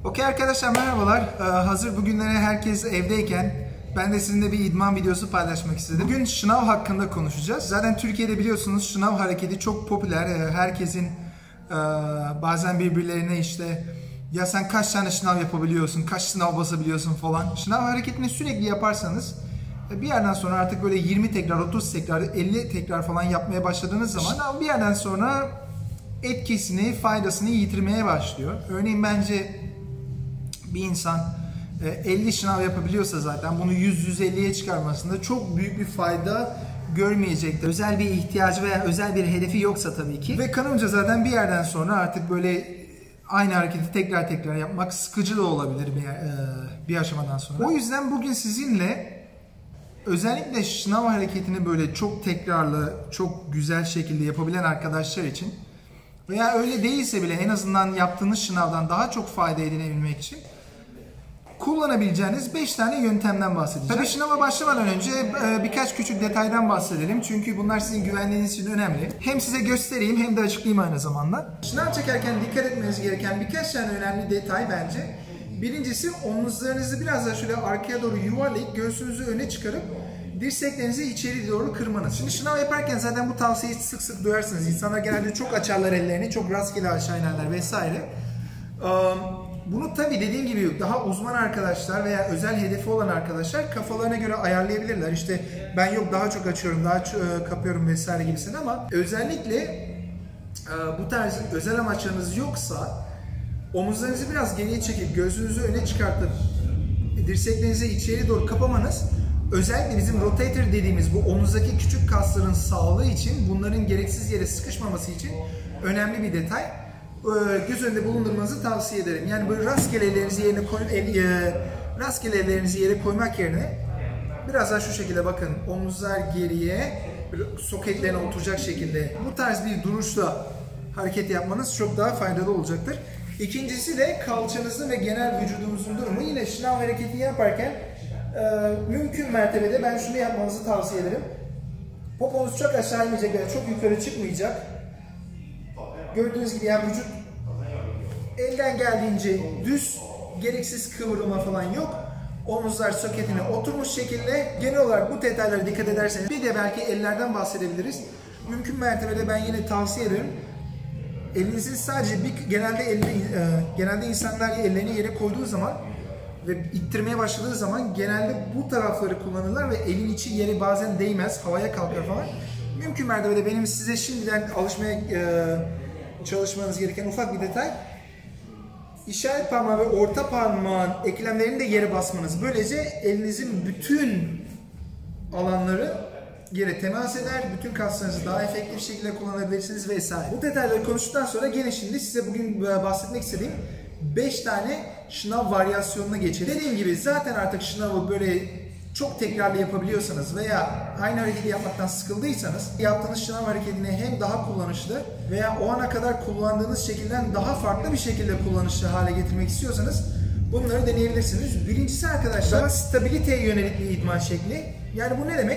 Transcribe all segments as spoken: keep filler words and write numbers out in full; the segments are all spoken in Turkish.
Okey arkadaşlar, merhabalar. Ee, hazır bugünlere herkes evdeyken ben de sizinle bir idman videosu paylaşmak istedim. Bugün şınav hakkında konuşacağız. Zaten Türkiye'de biliyorsunuz şınav hareketi çok popüler. Ee, herkesin e, bazen birbirlerine işte ya sen kaç tane şınav yapabiliyorsun, kaç sınav basabiliyorsun falan. Şınav hareketini sürekli yaparsanız bir yerden sonra artık böyle yirmi tekrar, otuz tekrar, elli tekrar falan yapmaya başladığınız zaman şınav bir yerden sonra etkisini, faydasını yitirmeye başlıyor. Örneğin bence bir insan elli şınav yapabiliyorsa zaten bunu yüz yüz elliye çıkarmasında çok büyük bir fayda görmeyecektir. Özel bir ihtiyacı veya özel bir hedefi yoksa tabii ki. Ve kanımca zaten bir yerden sonra artık böyle aynı hareketi tekrar tekrar yapmak sıkıcı da olabilir bir, bir aşamadan sonra. O yüzden bugün sizinle özellikle şınav hareketini böyle çok tekrarlı, çok güzel şekilde yapabilen arkadaşlar için veya öyle değilse bile en azından yaptığınız şınavdan daha çok fayda edinebilmek için kullanabileceğiniz beş tane yöntemden bahsedeceğim. Tabii şınava başlamadan önce birkaç küçük detaydan bahsedelim. Çünkü bunlar sizin güvenliğiniz için önemli. Hem size göstereyim hem de açıklayayım aynı zamanda. Şınav çekerken dikkat etmeniz gereken birkaç tane önemli detay bence. Birincisi, omuzlarınızı biraz daha şöyle arkaya doğru yuvarlayıp göğsünüzü öne çıkarıp dirseklerinizi içeri doğru kırmanız. Şimdi şınav yaparken zaten bu tavsiyeyi sık sık duyarsınız. İnsanlar genelde çok açarlar ellerini, çok rastgele aşağı inerler vesaire. Bunu tabii dediğim gibi daha uzman arkadaşlar veya özel hedefi olan arkadaşlar kafalarına göre ayarlayabilirler. İşte ben yok daha çok açıyorum, daha çok kapıyorum vesaire gibisini, ama özellikle bu tarz özel amaçlarınız yoksa omuzlarınızı biraz geriye çekip göğsünüzü öne çıkartıp dirseklerinizi içeri doğru kapamanız özellikle bizim rotator dediğimiz bu omuzdaki küçük kasların sağlığı için, bunların gereksiz yere sıkışmaması için önemli bir detay. Göz önünde bulundurmanızı tavsiye ederim. Yani böyle rastgele ellerinizi yerine koy, el, e, rastgele ellerinizi yere koymak yerine biraz daha şu şekilde bakın, omuzlar geriye, soketlerine oturacak şekilde bu tarz bir duruşla hareket yapmanız çok daha faydalı olacaktır. İkincisi de kalçanızın ve genel vücudunuzun durumu. Yine şınav hareketi yaparken e, mümkün mertebede ben şunu yapmanızı tavsiye ederim. Poponuz çok aşağı inmeyecek veya çok yukarı çıkmayacak. Gördüğünüz gibi yani vücut elden geldiğince düz, gereksiz kıvrılma falan yok. Omuzlar soketine oturmuş şekilde. Genel olarak bu detaylara dikkat ederseniz, bir de belki ellerden bahsedebiliriz. Mümkün mertebede ben yine tavsiye ederim. Elinizi sadece bir, genelde elini, e, genelde insanlar ellerini yere koyduğu zaman ve ittirmeye başladığı zaman genelde bu tarafları kullanırlar ve elin içi yere bazen değmez, havaya kalkar falan. Mümkün mertebede benim size şimdiden alışmaya e, çalışmanız gereken ufak bir detay, işaret parmağı ve orta parmağın eklemlerini de yere basmanız. Böylece elinizin bütün alanları yere temas eder, bütün kaslarınızı daha efektif şekilde kullanabilirsiniz vesaire. Bu detayları konuştuktan sonra gene şimdi size bugün bahsetmek istediğim beş tane şınav varyasyonuna geçelim. Dediğim gibi zaten artık şınavı böyle çok tekrarlı yapabiliyorsanız veya aynı hareketi yapmaktan sıkıldıysanız, yaptığınız şınav hareketini hem daha kullanışlı veya o ana kadar kullandığınız şekilden daha farklı bir şekilde kullanışlı hale getirmek istiyorsanız bunları deneyebilirsiniz. Birincisi arkadaşlar, stabiliteye yönelik bir idman şekli. Yani bu ne demek?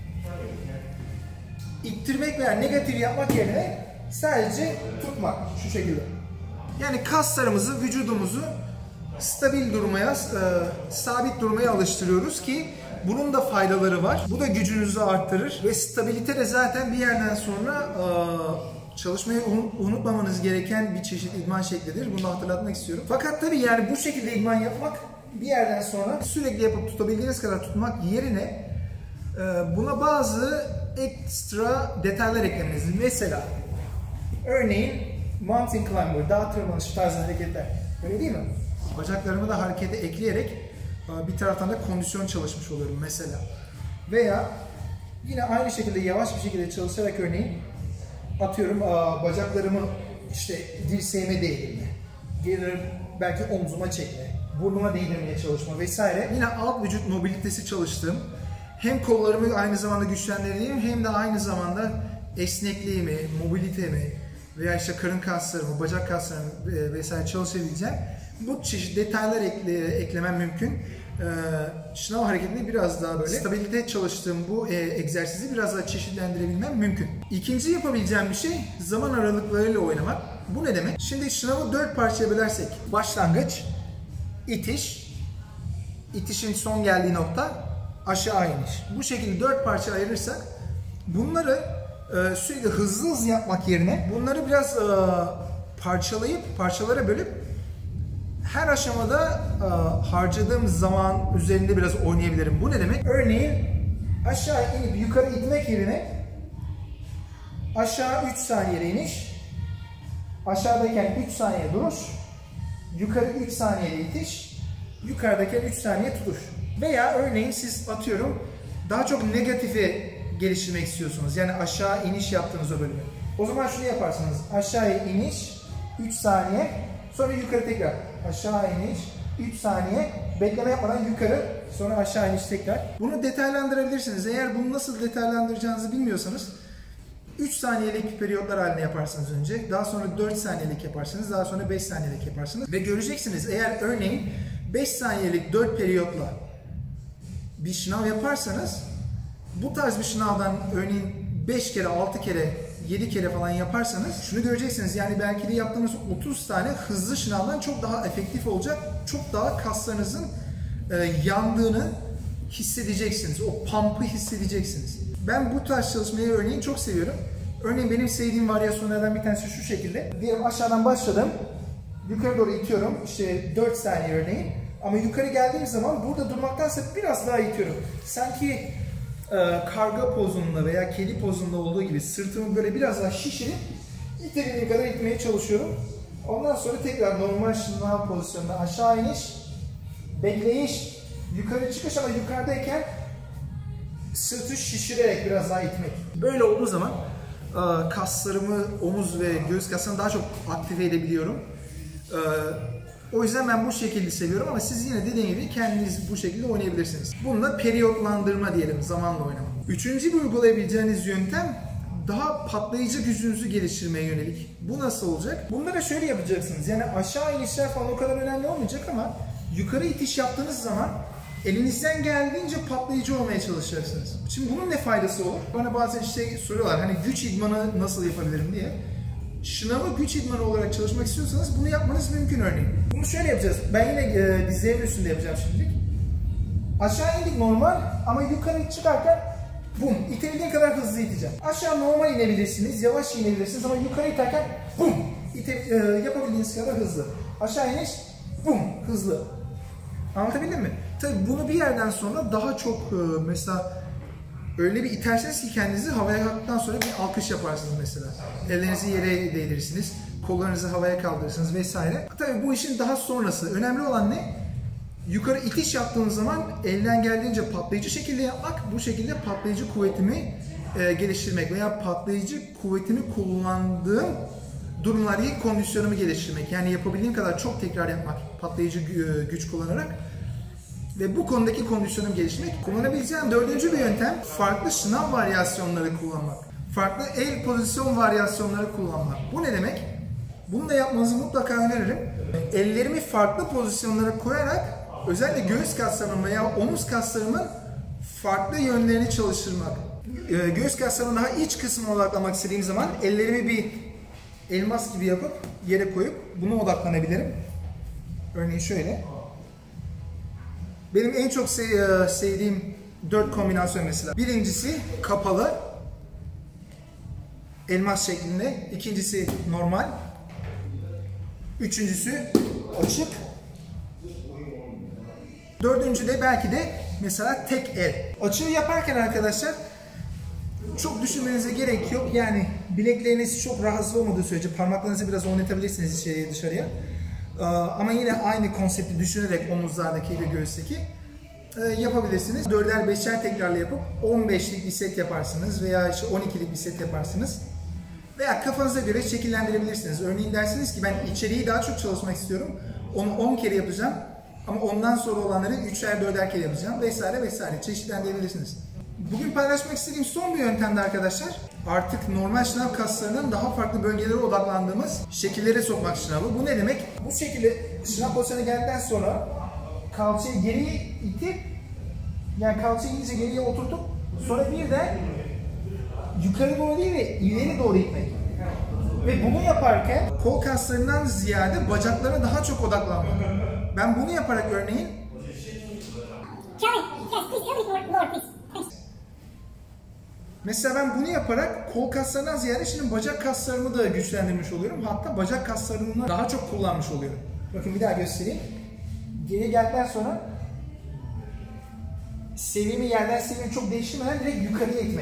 İttirmek veya negatif yapmak yerine sadece tutmak şu şekilde. Yani kaslarımızı, vücudumuzu stabil durmaya, e, sabit durmaya alıştırıyoruz ki bunun da faydaları var. Bu da gücünüzü arttırır ve stabilite de zaten bir yerden sonra e, çalışmayı unutmamanız gereken bir çeşit idman şeklidir. Bunu hatırlatmak istiyorum. Fakat tabii yani bu şekilde idman yapmak bir yerden sonra sürekli yapıp tutabildiğiniz kadar tutmak yerine e, buna bazı ekstra detaylar eklemeniz. Mesela örneğin mountain climber, dağ tırmanışı tarzı hareketler. Öyle değil mi? Bacaklarımı da harekete ekleyerek bir taraftan da kondisyon çalışmış oluyorum mesela. Veya yine aynı şekilde yavaş bir şekilde çalışarak örneğin atıyorum bacaklarımı işte dirseğime değdirme, geri belki omzuma çekme, burnuma değdirmeye çalışma vesaire. Yine alt vücut mobilitesi çalıştığım, hem kollarımı aynı zamanda güçlendirdiğim hem de aynı zamanda esnekliğimi, mobilitemi veya işte karın kaslarımı, bacak kaslarımı vesaire çalışabileceğim bu çeşit detaylar ekle, eklemem mümkün. Ee, şınav hareketini biraz daha böyle stabilite çalıştığım bu e, egzersizi biraz daha çeşitlendirebilmem mümkün. İkinci yapabileceğim bir şey zaman aralıklarıyla oynamak. Bu ne demek? Şimdi şınavı dört parçaya bölersek, başlangıç, itiş, itişin son geldiği nokta, aşağı iniş. Bu şekilde dört parça ayırırsak bunları e, sürekli hızlı hızlı yapmak yerine bunları biraz e, parçalayıp, parçalara bölüp her aşamada e, harcadığım zaman üzerinde biraz oynayabilirim. Bu ne demek? Örneğin aşağı inip yukarı itmek yerine aşağı üç saniyede iniş, aşağıdayken üç saniye duruş, yukarı üç saniyede itiş, yukarıdayken üç saniye tutuş. Veya örneğin siz atıyorum daha çok negatife geliştirmek istiyorsunuz. Yani aşağı iniş yaptığınız o bölümü. O zaman şunu yaparsınız. Aşağıya iniş üç saniye, sonra yukarı tekrar. Aşağı iniş üç saniye, bekleme yapmadan yukarı, sonra aşağı iniş tekrar. Bunu detaylandırabilirsiniz. Eğer bunu nasıl detaylandıracağınızı bilmiyorsanız üç saniyelik periyotlar halinde yaparsınız önce. Daha sonra dört saniyelik yaparsınız. Daha sonra beş saniyelik yaparsınız. Ve göreceksiniz, eğer örneğin beş saniyelik dört periyotla bir şınav yaparsanız bu tarz bir şınavdan örneğin beş kere, altı kere, yedi kere falan yaparsanız şunu göreceksiniz. Yani belki de yaptığınız otuz tane hızlı şınavdan çok daha efektif olacak. Çok daha kaslarınızın e, yandığını hissedeceksiniz. O pump'ı hissedeceksiniz. Ben bu tarz çalışmayı örneğin çok seviyorum. Örneğin benim sevdiğim varyasyonlardan bir tanesi şu şekilde. Diyelim aşağıdan başladım. Yukarı doğru itiyorum. İşte dört saniye örneğin. Ama yukarı geldiğim zaman burada durmaktansa biraz daha itiyorum. Sanki e, karga pozunda veya kedi pozunda olduğu gibi sırtımı böyle biraz daha şişirip itebildiğim kadar itmeye çalışıyorum. Ondan sonra tekrar normal şınav pozisyonunda aşağı iniş, bekleyiş, yukarı çıkış ama yukarıdayken sırtı şişirerek biraz daha itmek. Böyle olduğu zaman e, kaslarımı, omuz ve göğüs kaslarını daha çok aktive edebiliyorum. E, O yüzden ben bu şekilde seviyorum ama siz yine dediğim gibi kendiniz bu şekilde oynayabilirsiniz. Bununla periyotlandırma diyelim, zamanla oynama. Üçüncü bir uygulayabileceğiniz yöntem daha patlayıcı gücünüzü geliştirmeye yönelik. Bu nasıl olacak? Bunları şöyle yapacaksınız. Yani aşağı inişler falan o kadar önemli olmayacak ama yukarı itiş yaptığınız zaman elinizden geldiğince patlayıcı olmaya çalışacaksınız. Şimdi bunun ne faydası olur? Bana bazen işte soruyorlar hani güç idmanı nasıl yapabilirim diye. Şınavı güç idmanı olarak çalışmak istiyorsanız bunu yapmanız mümkün örneğin. Bunu şöyle yapacağız. Ben yine e, dizlerimin üstünde yapacağım şimdilik. Aşağı indik normal ama yukarı çıkarken bum, itebildiğin kadar hızlı iteceğim. Aşağı normal inebilirsiniz, yavaş inebilirsiniz ama yukarı iterken bum, ite, e, yapabildiğiniz kadar hızlı. Aşağı iniş, bum, hızlı. Anlatabildim mi? Tabii bunu bir yerden sonra daha çok e, mesela öyle bir itersiniz ki kendinizi havaya kalktıktan sonra bir alkış yaparsınız mesela. Ellerinizi yere değdirirsiniz, kollarınızı havaya kaldırırsınız vesaire. Tabii bu işin daha sonrası. Önemli olan ne? Yukarı itiş yaptığınız zaman elden geldiğince patlayıcı şekilde yapmak, bu şekilde patlayıcı kuvvetimi e, geliştirmek veya patlayıcı kuvvetimi kullandığım durumlardaki kondisyonumu geliştirmek. Yani yapabildiğim kadar çok tekrar yapmak, patlayıcı güç kullanarak. Ve bu konudaki kondisyonumu geliştirmek. Kullanabileceğim dördüncü bir yöntem farklı şınav varyasyonları kullanmak. Farklı el pozisyon varyasyonları kullanmak. Bu ne demek? Bunu da yapmanızı mutlaka öneririm. Ellerimi farklı pozisyonlara koyarak özellikle göğüs kaslarımın veya omuz kaslarımın farklı yönlerini çalıştırmak. Göğüs kaslarımın daha iç kısmına odaklamak istediğim zaman ellerimi bir elmas gibi yapıp yere koyup buna odaklanabilirim. Örneğin şöyle. Benim en çok sevdiğim dört kombinasyon mesela. Birincisi kapalı, elmas şeklinde. İkincisi normal. Üçüncüsü açık. Dördüncü de belki de mesela tek el. Açığı yaparken arkadaşlar çok düşünmenize gerek yok. Yani bilekleriniz çok rahatsız olmadığı sürece parmaklarınızı biraz oynatabilirsiniz içeriye dışarıya. Ama yine aynı konsepti düşünerek omuzlardaki ve göğüsteki yapabilirsiniz. Dörder beşer tekrarla yapıp on beşlik bir set yaparsınız veya işte on ikilik bir set yaparsınız. Veya kafanıza göre şekillendirebilirsiniz. Örneğin dersiniz ki ben içeriği daha çok çalışmak istiyorum. Onu on kere yapacağım. Ama ondan sonra olanları üçer dörder kere yapacağım vesaire vesaire. Çeşitlendirebilirsiniz. Bugün paylaşmak istediğim son bir yöntemde arkadaşlar, artık normal şınav kaslarının daha farklı bölgelere odaklandığımız şekillere sokmak şınavı. Bu ne demek? Bu şekilde şınav pozisyona geldikten sonra kalçayı geriye itip, yani kalçayı iyice geriye oturtup sonra bir de yukarı doğru değil de ileri doğru itmek. Ve bunu yaparken kol kaslarından ziyade bacaklara daha çok odaklanmak. Ben bunu yaparak örneğin mesela ben bunu yaparak kol kaslarından ziyade şimdi bacak kaslarımı da güçlendirmiş oluyorum. Hatta bacak kaslarımı daha çok kullanmış oluyorum. Bakın bir daha göstereyim. Geri geldikten sonra seviyemi yerden seviyemi çok değiştirmeden direkt yukarıya itmek.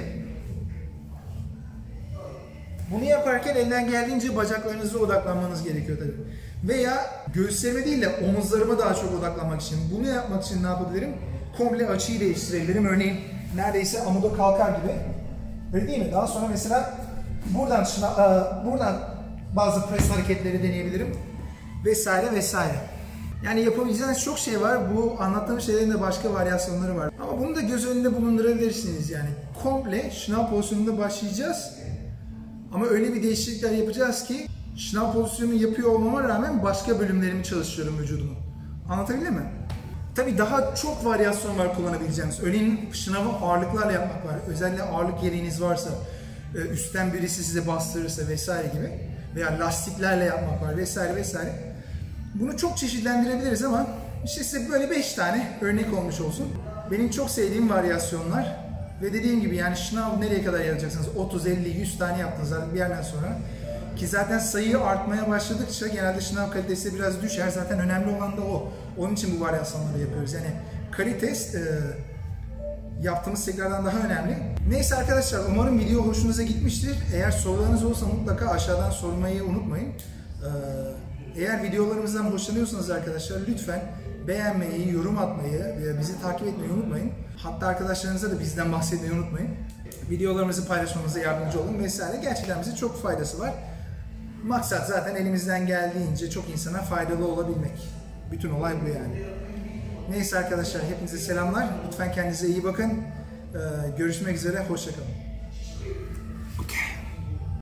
Bunu yaparken elden geldiğince bacaklarınıza odaklanmanız gerekiyor tabii. Veya göğüslerime değil de omuzlarıma daha çok odaklanmak için. Bunu yapmak için ne yapabilirim? Komple açıyı değiştirebilirim. Örneğin neredeyse amuda kalkar gibi. Öyle değil mi? Daha sonra mesela buradan şuna, buradan bazı pres hareketleri deneyebilirim. Vesaire vesaire. Yani yapabileceğiniz çok şey var. Bu anlattığım şeylerin de başka varyasyonları var. Ama bunu da göz önünde bulundurabilirsiniz yani. Komple şınav pozisyonunda başlayacağız. Ama öyle bir değişiklikler yapacağız ki şınav pozisyonu yapıyor olmama rağmen başka bölümlerimi çalışıyorum vücudumun. Anlatabildim mi? Tabii daha çok varyasyon var kullanabileceğiniz. Örneğin şınavı ağırlıklarla yapmak var. Özellikle ağırlık gereğiniz varsa, üstten birisi size bastırırsa vesaire gibi. Veya lastiklerle yapmak var vesaire vesaire. Bunu çok çeşitlendirebiliriz ama işte size böyle beş tane örnek olmuş olsun. Benim çok sevdiğim varyasyonlar. Ve dediğim gibi yani şınav nereye kadar yapacaksınız? otuz, elli, yüz tane yaptınız zaten bir yerden sonra. Ki zaten sayı artmaya başladıkça genelde şınav kalitesi biraz düşer. Zaten önemli olan da o. Onun için bu varyasyonları yapıyoruz. Yani kalite e, yaptığımız tekrardan daha önemli. Neyse arkadaşlar umarım video hoşunuza gitmiştir. Eğer sorularınız olursa mutlaka aşağıdan sormayı unutmayın. Ee, eğer videolarımızdan hoşlanıyorsanız arkadaşlar lütfen beğenmeyi, yorum atmayı ve bizi takip etmeyi unutmayın. Hatta arkadaşlarınıza da bizden bahsetmeyi unutmayın. Videolarımızı paylaşmamıza yardımcı olun vesaire. Gerçekten bize çok faydası var. Maksat zaten elimizden geldiğince çok insana faydalı olabilmek. Bütün olay bu yani. Neyse arkadaşlar hepinize selamlar. Lütfen kendinize iyi bakın. Ee, görüşmek üzere. Hoşça kalın.